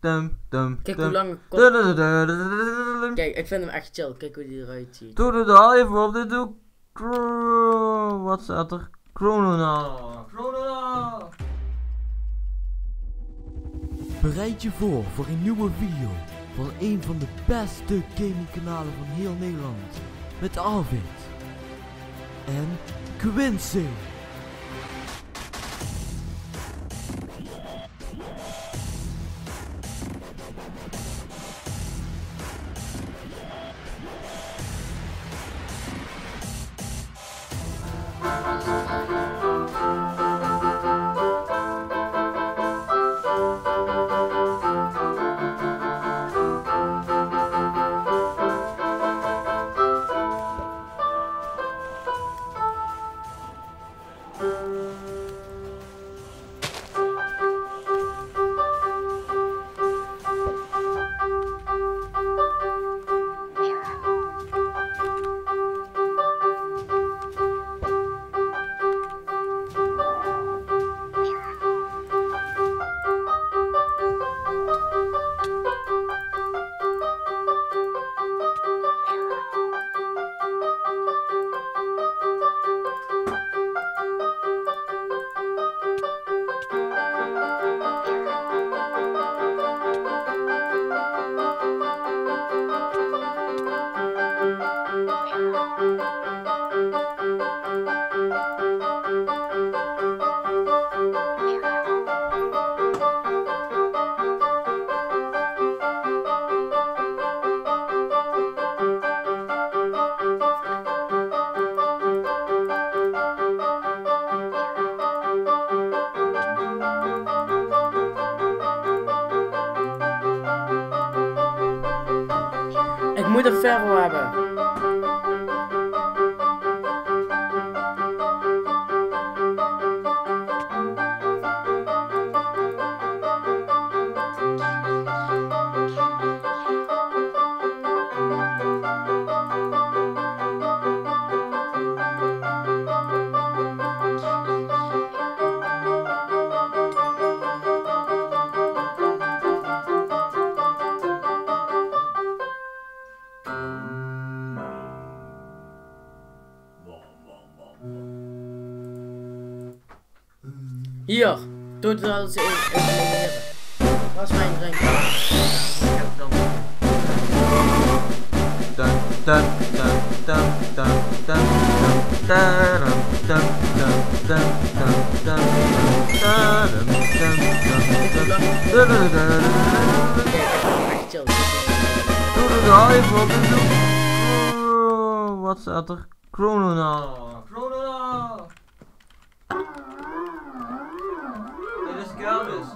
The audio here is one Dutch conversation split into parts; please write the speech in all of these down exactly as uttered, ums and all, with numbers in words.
dum, dum, Kijk dum. hoe lang ik kon. Dududududududududum. Kijk, ik vind hem echt chill. Kijk hoe die eruit ziet. To the dive of the do. Cro- Wat staat er? Chronona. Chronona. Bereid je voor voor een nieuwe video van een van de beste gamingkanalen van heel Nederland. Met Arvid en Quincy. Ik moet een ferro hebben. Hier, doe het wel eens even elimineren. Waar is mijn drink? Dun, dun, dun, dun, dun, dun, dun, dun, dun, dun, dun, dun, dun, dun, dun, dun, dun, dun. Echt chill. To the dive of the do. Wat staat er? Chronona. Chronona. Dit is kermis.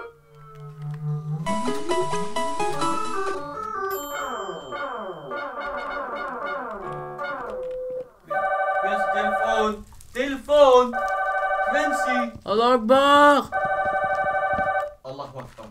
Quincy, telefoon. Telefoon. Quincy. Allah Akbar. Allah wacht.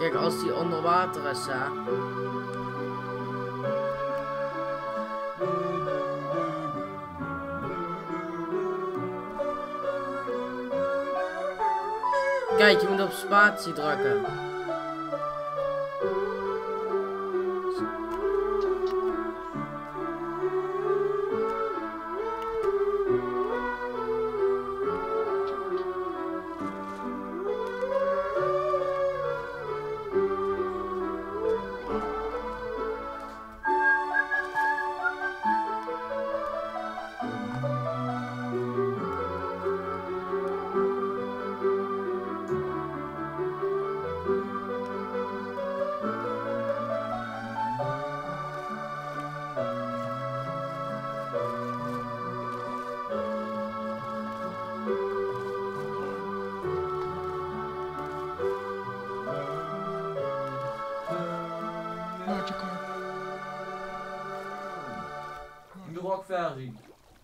Kijk, als die onder water is, hè. Kijk, je moet op spatie drukken. De rockversie.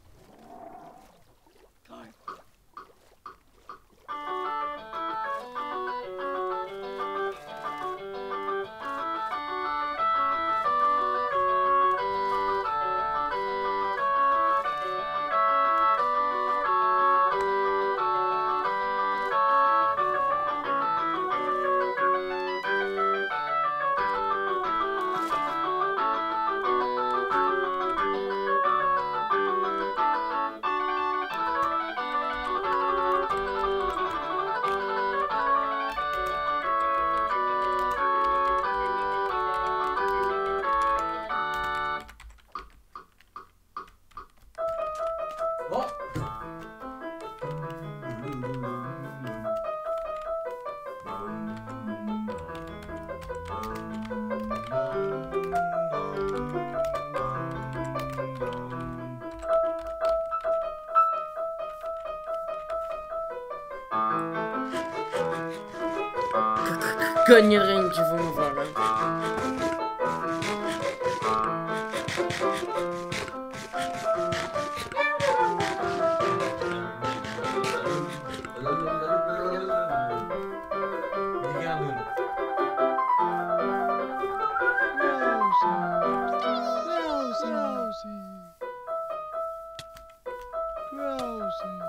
Wat? Kun je er eentje voor me vangen? Die gaan doen. Rosie, Rosie, Rosie.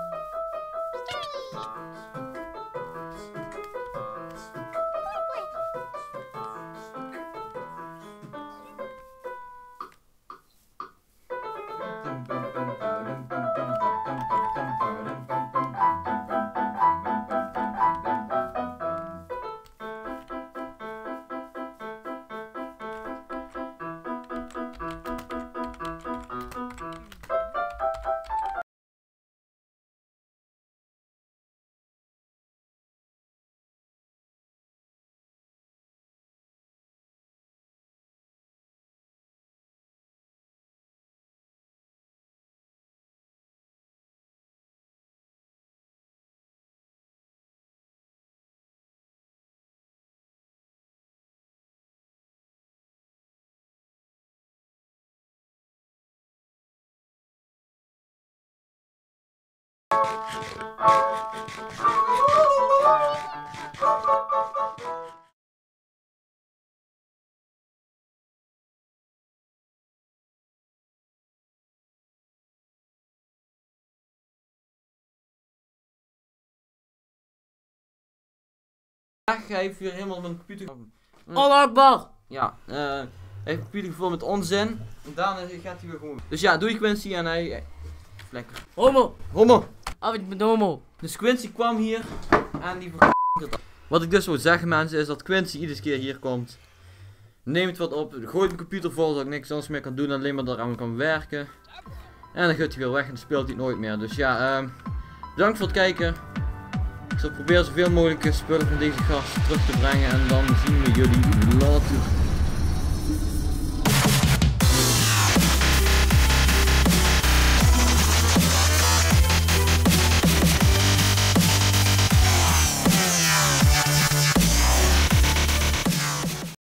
Hij heeft weer helemaal mijn computer. Allah Akbar! Ja, eh. hij heeft de computer gevuld met onzin. En daarna gaat hij weer gewoon. Dus ja, doei Quincy en hij. Lekker. Homo! Homo! Af, ik ben homo. Dus Quincy kwam hier en die ver... Wat ik dus wil zeggen mensen is dat Quincy iedere keer hier komt. Neemt wat op, gooit mijn computer vol zodat ik niks anders meer kan doen, alleen maar eraan kan werken. En dan gaat hij weer weg en dan speelt hij het nooit meer. Dus ja, uh, bedankt voor het kijken. Ik zal proberen zoveel mogelijk spullen van deze gast terug te brengen en dan zien we jullie later.